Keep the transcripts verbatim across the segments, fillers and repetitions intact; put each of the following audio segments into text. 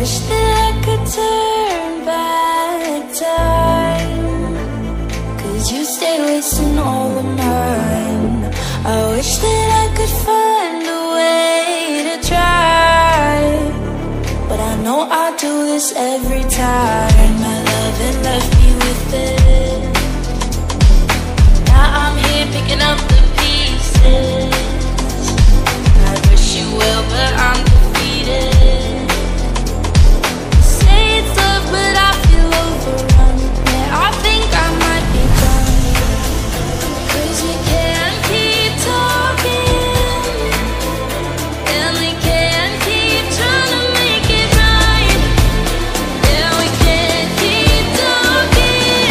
wish that I could turn back time, 'cause you stay wasting all of mine. I wish that I could find a way to try, but I know I do this every time. My love had left me with it. Now I'm here picking up the pieces. I wish you well, but I'm defeated. Say it's love, but I feel overrun. Yeah, I think I might be done, 'cause we can't keep talking, and we can't keep trying to make it right. Yeah, we can't keep talking,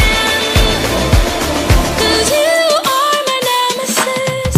'cause you are my nemesis.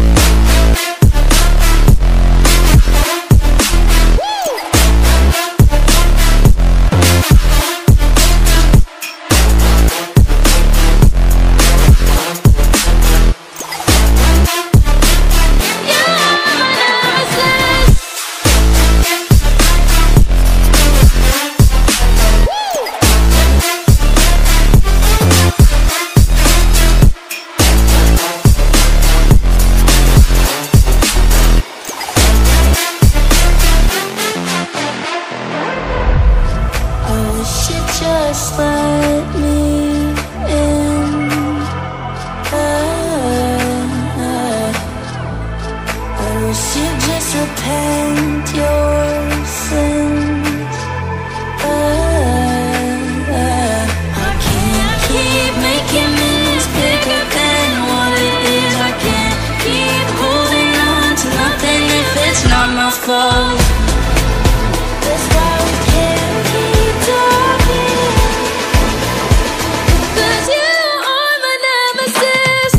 Just let me in. Uh, uh, I wish you'd just repent your sins. Uh, uh, I can't keep making this bigger than what it is. I can't keep holding on to nothing if it's not my fault. That's why we can't keep talking, 'cause you are my nemesis.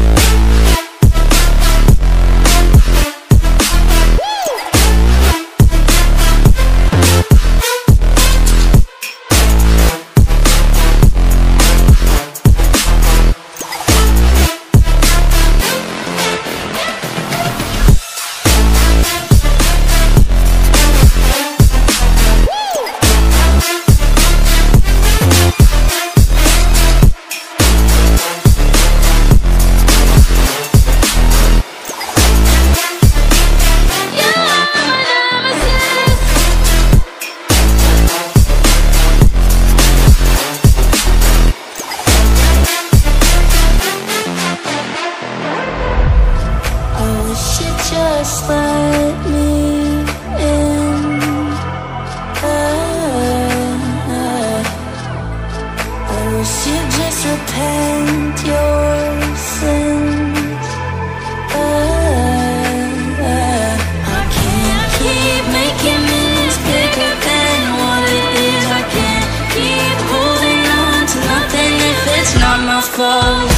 Just let me in. Uh, uh, I wish you'd just repent your sins. Uh, uh, I can't keep making this bigger than what it is. I can't keep holding on to nothing if it's not my fault.